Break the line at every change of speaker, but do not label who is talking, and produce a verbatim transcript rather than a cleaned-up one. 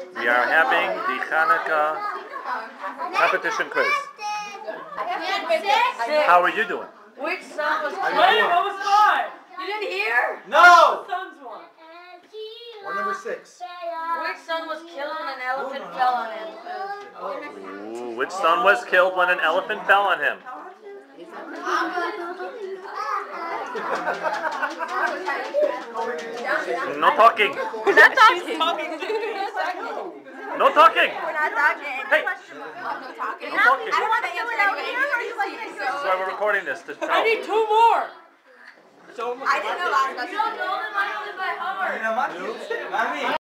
We are having the Chanukah competition quiz. How are you doing?
Which son was killed?
Wait, what was five?
You didn't hear?
No! Son's one.
Or number six.
Which son was killed when an elephant fell on him?
Ooh, which son was killed when an elephant fell on him? No talking.
We're not talking.
No talking.
We're not talking.
Hey.
No talking.
No talking.
I don't want to answer anybody.
This is why we're recording this. To tell.
I need two more.
I didn't know last question. You don't know them, I know them by heart.